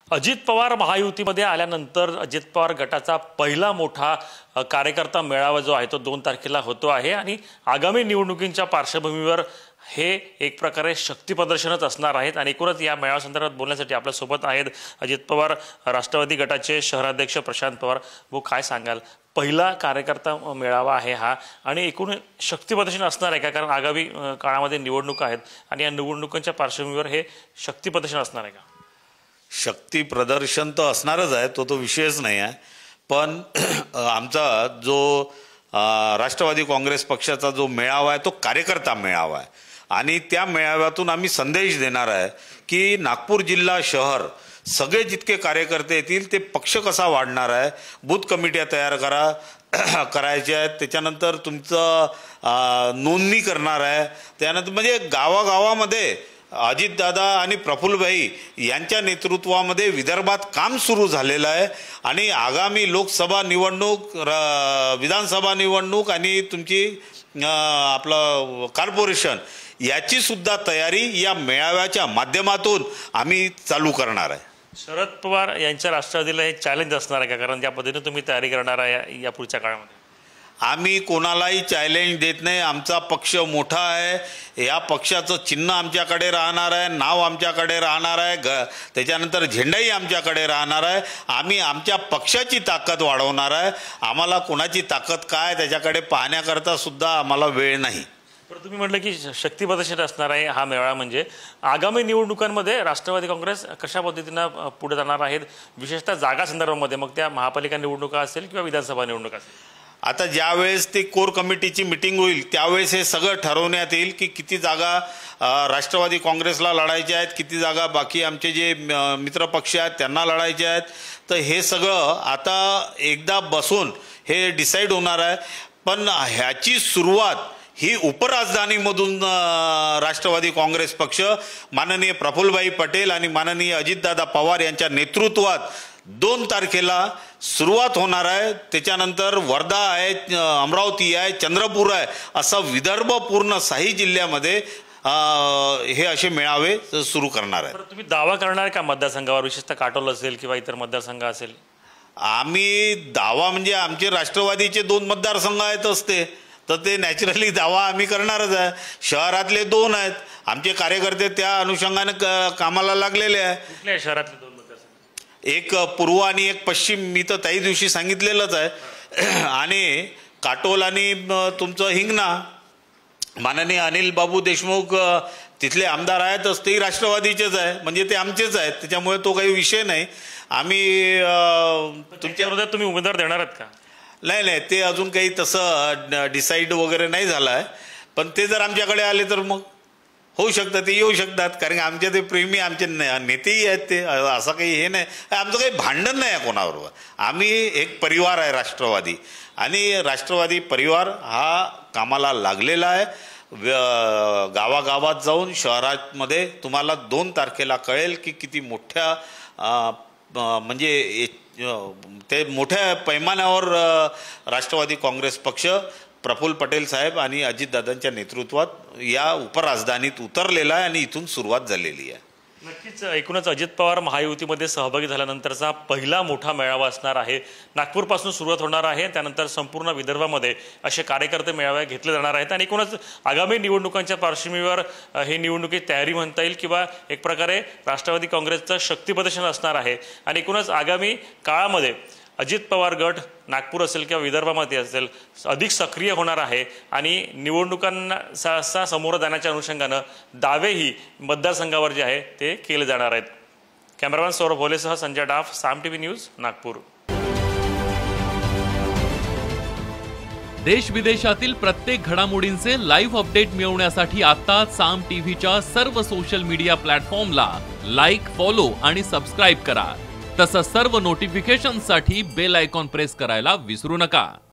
अजित पवार महायुतीमध्ये आल्यानंतर अजित पवार गटाचा पहिला मोठा कार्यकर्ता मेळावा जो आहे तो 2 तारखेला होतो आहे आणि आगामी निवडणुकींच्या पार्श्वभूमीवर हे एक प्रकारे शक्ती प्रदर्शनच असणार आहेत। आणि एकूणच या मेळाव्यासंदर्भात बोलण्यासाठी आपल्या सोबत आहेत अजित पवार राष्ट्रवादी गटाचे शहराध्यक्ष प्रशांत पवार। वो काय सांगाल, पहिला कार्यकर्ता मेळावा आहे हा आणि एकूण शक्ती प्रदर्शन असणार आहे का? कारण आगामी काळामध्ये निवडणुका आहेत आणि या निवडणुकांच्या पार्श्वभूमीवर हे शक्ती प्रदर्शन असणार आहे का? शक्ती प्रदर्शन तर असणारच आहे, तो विषयच नाही आहे। पण आमचा जो राष्ट्रवादी काँग्रेस पक्षाचा जो मेळावा आहे तो कार्यकर्ता मेळावा आहे आणि त्या मेळाव्यातून आम्ही संदेश देणार आहे की नागपूर जिल्हा शहर सगळे जितके कार्यकर्ते येतील ते पक्ष कसा वाढणार आहे, बूथ कमिट्या तयार करायच्या आहेत, त्याच्यानंतर तुमचं नोंदणी करणार आहे, त्यानंतर म्हणजे गावागावामध्ये अजितदादा आणि प्रफुल्लभाई यांच्या नेतृत्वामध्ये विदर्भात काम सुरू झालेलं आहे आणि आगामी लोकसभा निवडणूक, विधानसभा निवडणूक आणि तुमची आपलं कॉर्पोरेशन याची सुद्धा तयारी या मेळाव्याच्या माध्यमातून आम्ही चालू करणार आहे। शरद पवार यांच्या राष्ट्रवादीला हे चॅलेंज असणार आहे का? कारण ज्या पद्धतीने तुम्ही तयारी करणार आहे या पुढच्या काळामध्ये। आम्ही कोणालाही चॅलेंज देत नाही। आमचा पक्ष मोठा आहे, या पक्षाचं चिन्ह आमच्याकडे राहणार आहे, नाव आमच्याकडे राहणार आहे, त्याच्यानंतर झेंडाही आमच्याकडे राहणार आहे। आम्ही आमच्या पक्षाची ताकद वाढवणार आहे। आम्हाला कोणाची ताकद काय त्याच्याकडे पाहण्याकरता सुद्धा आम्हाला वेळ नाही। पण तुम्ही म्हटलं की शक्ती प्रदर्शन असणार आहे हा मेळावा, म्हणजे आगामी निवडणुकांमध्ये राष्ट्रवादी काँग्रेस कशा पद्धतीनं पुढे जाणार आहेत, विशेषतः जागा संदर्भामध्ये, मग त्या महापालिका निवडणुका असेल किंवा विधानसभा निवडणुका असेल? आता ज्यावेळेस ती कोर कमिटीची मीटिंग होईल त्यावेळेस हे सगळं ठरवण्यात येईल की किती जागा राष्ट्रवादी काँग्रेसला लढायच्या आहेत, किती जागा बाकी आमचे जे मित्रपक्ष आहेत त्यांना लढायच्या आहेत। तर हे सगळं आता एकदा बसून हे डिसाईड होणार आहे। पण ह्याची सुरुवात ही उपराजधानीमधून राष्ट्रवादी काँग्रेस पक्ष माननीय प्रफुल्लभाई पटेल आणि माननीय अजितदादा पवार यांच्या नेतृत्वात 2 तारखेला सुरुवात होणार आहे। त्याच्यानंतर वर्धा आहे, अमरावती आहे, चंद्रपूर आहे, असं विदर्भ पूर्ण 6 जिल्ह्यामध्ये हे असे मेळावे सुरू करणार आहे। तुम्ही दावा करणार का मतदारसंघावर, विशेषतः काटोल असेल किंवा इतर मतदारसंघ असेल? आम्ही दावा म्हणजे आमचे राष्ट्रवादीचे 2 मतदारसंघ आहेत असते तर ते नॅचरली दावा आम्ही करणारच आहे। शहरातले 2 आहेत, आमचे कार्यकर्ते त्या अनुषंगाने कामाला लागलेले आहे। कुठल्या शहरातले 2 मतदारसंघ? एक पूर्व आणि एक पश्चिम, मी तर त्याही दिवशी सांगितलेलंच आहे। आणि काटोल आणि तुमचं हिंगणा, माननीय अनिल बाबू देशमुख तिथले आमदार आहेत, तेही राष्ट्रवादीचेच आहे, म्हणजे ते आमचेच आहेत, त्याच्यामुळे तो काही विषय नाही। आम्ही तुमच्या विरोधात तुम्ही उमेदवार देणार आहात का? नाही, ते अजून काही तसं डिसाईड वगैरे नाही झालं आहे। पण ते जर आमच्याकडे आले तर मग होऊ शकतं, ते येऊ शकतात, कारण आमचे ते प्रेमी आमचे नेतेही आहेत, ते असं काही हे नाही। आमचं काही भांडण नाही आहे कोणाबरोबर। आम्ही एक परिवार आहे राष्ट्रवादी, आणि राष्ट्रवादी परिवार हा कामाला लागलेला आहे। गावागावात जाऊन शहरामध्ये तुम्हाला 2 तारखेला कळेल की किती मोठ्या म्हणजे ते मोठ्या पैमानावर राष्ट्रवादी काँग्रेस पक्ष प्रफुल्ल पटेल साहेब आणि अजितदादांच्या नेतृत्वात या उपराजधानीत उतरलेला आहे आणि इथून सुरुवात झालेली आहे। नक्कीच एकूणच अजित पवार महायुतीमध्ये सहभागी झाल्यानंतरचा पहिला मोठा मेळावा असणार आहे। नागपूरपासून सुरुवात होणार आहे, त्यानंतर संपूर्ण विदर्भामध्ये असे कार्यकर्ते मेळावे घेतले जाणार आहेत आणि एकूणच आगामी निवडणुकांच्या पार्श्वभूमीवर हे निवडणुकीची तयारी म्हणता येईल किंवा एक प्रकारे राष्ट्रवादी काँग्रेसचं शक्ती प्रदर्शन असणार आहे। आणि एकूणच आगामी काळामध्ये अजित पवार गट नागपूर असेल किंवा विदर्भामध्ये असेल अधिक सक्रिय होणार आहे आणि निवडणुकांना समोर जाण्याच्या अनुषंगानं दावेही मतदारसंघावर जे आहे ते केले जाणार आहेत। कॅमेरामॅन सौरभ होलेसह संजय डाफ, साम टीव्ही न्यूज, नागपूर। देश विदेशातील प्रत्येक घडामोडींचे लाईव्ह अपडेट मिळवण्यासाठी आता साम टीव्हीच्या सर्व सोशल मीडिया प्लॅटफॉर्मला लाईक, फॉलो आणि सबस्क्राईब करा। तसंच सर्व नोटिफिकेशनसाठी बेल आयकॉन प्रेस करायला विसरू नका।